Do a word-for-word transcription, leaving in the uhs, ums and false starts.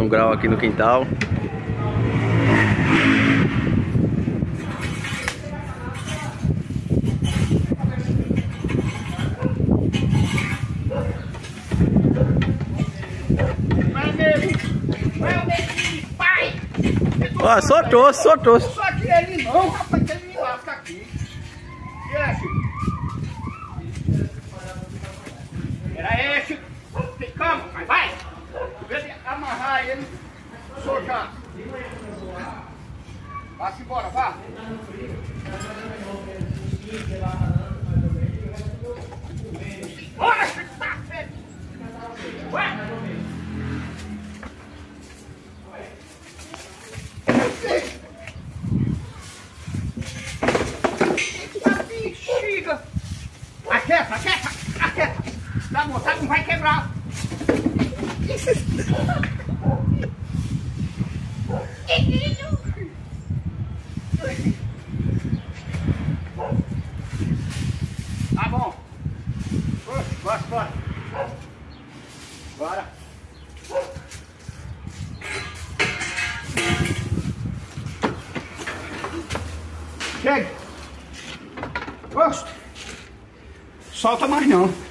um grau aqui no quintal. Ó, soltou, soltou. Só que ele não, rapaz, que ele me lasca aqui. E é, Chico? Pera aí, Chico. Calma, pai, vai. Vê de amarrar ele, soltar. Vá-se embora, vá. Olha, Chico, tá feio. Ué? Bexiga! Aquieta, aquieta, aquieta! Dá vontade, não vai quebrar! Tá bom! Bora, bora! Bora! Chega! Gosto! Solta mais não!